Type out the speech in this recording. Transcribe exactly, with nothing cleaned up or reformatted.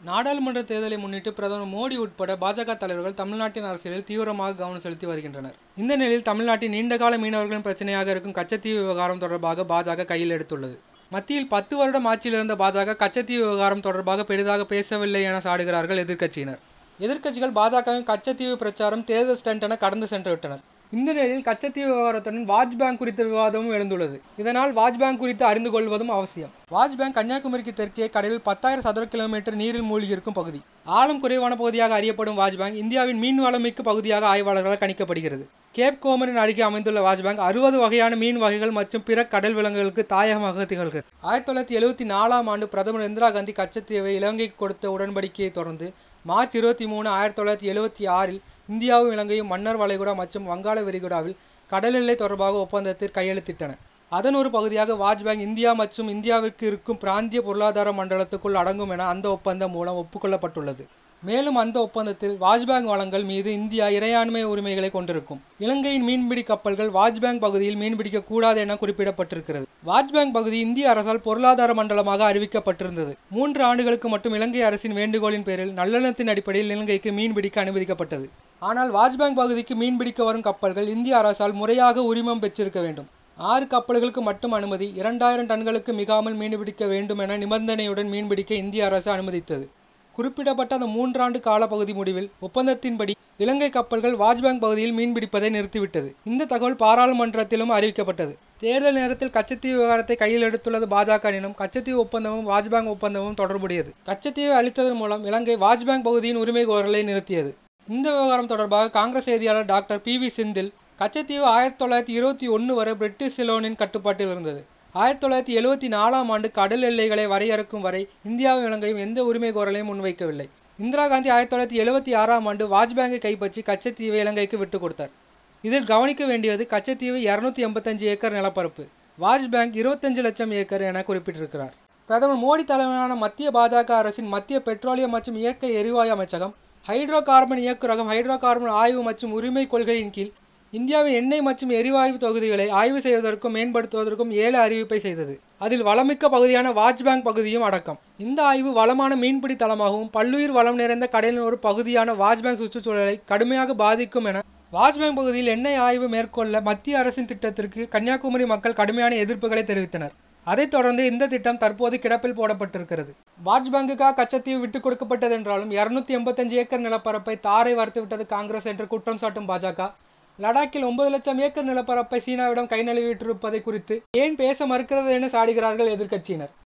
நாடாளுமன்ற தேர்தலை முன்னிட்டு பிரதமர் மோடி உட்பட பாஜக தலைவர்கள் தமிழ்நாட்டின் அரசியலில் தீவிரமாக கவனம் செலுத்தி வருகின்றனர். இந்த நிலையில் தமிழ்நாட்டின் நீண்டகால மீனவர்களின் பிரச்சனையாக இருக்கும் கச்சத்தீவு விவகாரம் தொடர்பாக பாஜக கையில் எடுத்துள்ளது. மத்தியில் பத்து வருடம் ஆட்சியில் இருந்த பாஜக கச்சத்தீவு விவகாரம் தொடர்பாக பெரிதாக பேசவில்லை என சாடுகிறார்கள் எதிர்க்கட்சியினர். எதிர்க்கட்சிகள் பாஜகவின் கச்சத்தீவு பிரச்சாரம் தேர்தல் ஸ்டண்ட் என கடந்து சென்று விட்டனர். இந்த நிலையில் கச்சத்தீவு விவகாரத்துடன் வாட்ச் பேங்க் குறித்த விவாதமும் எழுந்துள்ளது. இதனால் வாட்ச் பேங்க் குறித்து அறிந்து கொள்வதும் அவசியம். வாட்ச் பேங்க் கன்னியாகுமரிக்கு தெற்கே கடலில் பத்தாயிரம் சதுர கிலோமீட்டர் நீரில் மூழ்கியிருக்கும் பகுதி. ஆழம் குறைவான பகுதியாக அறியப்படும் வாட்ச் பேங்க் இந்தியாவின் மீன் வளமிக்க பகுதியாக ஆய்வாளர்களால் கணிக்கப்படுகிறது. கேப் கோமரின் அருகே அமைந்துள்ள வாட்ச் பேங்க் அறுபது வகையான மீன் வகைகள் மற்றும் பிற கடல் விலங்குகளுக்கு தாயகமாக திகழ்கிறது. ஆயிரத்தி தொள்ளாயிரத்தி எழுபத்தி நாலாம் ஆண்டு பிரதமர் இந்திரா காந்தி கச்சத்தீவை இலங்கைக்கு கொடுத்த உடன்படிக்கையை தொடர்ந்து மார்ச் இருபத்தி மூணு ஆயிரத்தி தொள்ளாயிரத்தி எழுபத்தி ஆறில் இந்தியாவும் இலங்கையும் மன்னார் வளைகுடா மற்றும் வங்காள விரிகுடாவில் கடல் எல்லை தொடர்பாக ஒப்பந்தத்தில் கையெழுத்திட்டன. அதன் ஒரு பகுதியாக வாட்ச் பேங்க் இந்தியா மற்றும் இந்தியாவிற்கு இருக்கும் பிராந்திய பொருளாதார மண்டலத்துக்குள் அடங்கும் என அந்த ஒப்பந்தம் மூலம் ஒப்புக்கொள்ளப்பட்டுள்ளது. மேலும் அந்த ஒப்பந்தத்தில் வாட்ச் பேங்க் வளங்கள் மீது இந்தியா இறையாண்மை உரிமைகளை கொண்டிருக்கும். இலங்கையின் மீன்பிடி கப்பல்கள் வாட்ச் பேங்க் பகுதியில் மீன்பிடிக்க கூடாது என குறிப்பிடப்பட்டிருக்கிறது. வாட்ச் பேங்க் பகுதி இந்திய அரசால் பொருளாதார மண்டலமாக அறிவிக்கப்பட்டிருந்தது. மூன்று ஆண்டுகளுக்கு மட்டும் இலங்கை அரசின் வேண்டுகோளின் பேரில் நல்லெண்ணத்தின் அடிப்படையில் இலங்கைக்கு மீன்பிடிக்க அனுமதிக்கப்பட்டது. ஆனால் வாட்ச் பேங்க் பகுதிக்கு மீன்பிடிக்க வரும் கப்பல்கள் இந்திய அரசால் முறையாக உரிமம் பெற்றிருக்க வேண்டும். ஆறு கப்பல்களுக்கு மட்டும் அனுமதி, இரண்டாயிரம் டன்களுக்கு மிகாமல் மீன்பிடிக்க வேண்டும் என நிபந்தனையுடன் மீன்பிடிக்க இந்திய அரசு அனுமதித்தது. குறிப்பிடப்பட்ட அந்த மூன்றாண்டு காலப்பகுதி முடிவில் ஒப்பந்தத்தின்படி இலங்கை கப்பல்கள் வாட்ச் பேங்க் பகுதியில் மீன்பிடிப்பதை நிறுத்திவிட்டது. இந்த தகவல் பாராளுமன்றத்திலும் அறிவிக்கப்பட்டது. தேர்தல் நேரத்தில் கச்சத்தீவு விவகாரத்தை கையில் எடுத்துள்ளது பாஜக எனினும் கச்சத்தீவு ஒப்பந்தமும் வாட்ச் பேங்க் ஒப்பந்தமும் தொடர்புடையது. கச்சத்தீவை அளித்ததன் மூலம் இலங்கை வாட்ச் பேங்க் பகுதியின் உரிமை கோரலை நிறுத்தியது. இந்த விவகாரம் தொடர்பாக காங்கிரஸ் செய்தியாளர் doctor P V Senthil, Katchatheevu ஆயிரத்தி தொள்ளாயிரத்தி இருபத்தி ஒன்று வரை பிரிட்டிஷ் சிலோனின் கட்டுப்பாட்டில் இருந்தது. ஆயிரத்தி தொள்ளாயிரத்தி எழுபத்தி நாலாம் ஆண்டு கடல் எல்லைகளை வரையறுக்கும் வரை இந்தியாவும் இலங்கையும் எந்த உரிமை கோரலையும் முன்வைக்கவில்லை. இந்திரா காந்தி ஆயிரத்தி தொள்ளாயிரத்தி எழுபத்தி ஆறாம் ஆண்டு வாட்ச் பேங்கை கைப்பற்றி கச்சத்தீவை இலங்கைக்கு விட்டுக் கொடுத்தார். இதில் கவனிக்க வேண்டியது கச்சத்தீவு இருநூத்தி எண்பத்தஞ்சு ஏக்கர் நிலப்பரப்பு, வாட்ச் பேங்க் இருபத்தஞ்சு லட்சம் ஏக்கர் என குறிப்பிட்டிருக்கிறார். பிரதமர் மோடி தலைமையிலான மத்திய பாஜக அரசின் மத்திய பெட்ரோலியம் மற்றும் இயற்கை எரிவாயு அமைச்சகம் ஹைட்ரோ கார்பன் இயக்குரகம் ஹைட்ரோ கார்பன் ஆய்வு மற்றும் உரிமை கொள்கையின் கீழ் இந்தியாவின் எண்ணெய் மற்றும் எரிவாயு தொகுதிகளை ஆய்வு செய்வதற்கும் மேம்படுத்துவதற்கும் ஏழு அறிவிப்பை செய்தது. அதில் வளமிக்க பகுதியான வாட்ச் பேங்க் பகுதியும் அடக்கம். இந்த ஆய்வு வளமான மீன்பிடி தளமாகவும் பல்லுயிர் வளம் நிறைந்த கடலின் ஒரு பகுதியான வாட்ச் பேங்க் சுற்றுச்சூழலை கடுமையாக பாதிக்கும் என வாட்ச் பேங்க் பகுதியில் எண்ணெய் ஆய்வு மேற்கொள்ள மத்திய அரசின் திட்டத்திற்கு கன்னியாகுமரி மக்கள் கடுமையான எதிர்ப்புகளை தெரிவித்தனர். அதைத் தொடர்ந்து இந்த திட்டம் தற்போது கிடப்பில் போடப்பட்டிருக்கிறது. வாட்ச் பேங்குக்காக கச்சத்தீவு விட்டுக் கொடுக்கப்பட்டது என்றாலும் இருநூத்தி எண்பத்தஞ்சு ஏக்கர் நிலப்பரப்பை தாரை வார்த்துவிட்டது காங்கிரஸ் என்று குற்றம் சாட்டும் பாஜக, லடாக்கில் ஒன்பது லட்சம் ஏக்கர் நிலப்பரப்பை சீனாவிடம் கை நழுவிட்டிருப்பதை குறித்து ஏன் பேச மறுக்கிறது என சாடுகிறார்கள் எதிர்க்கட்சியினர்.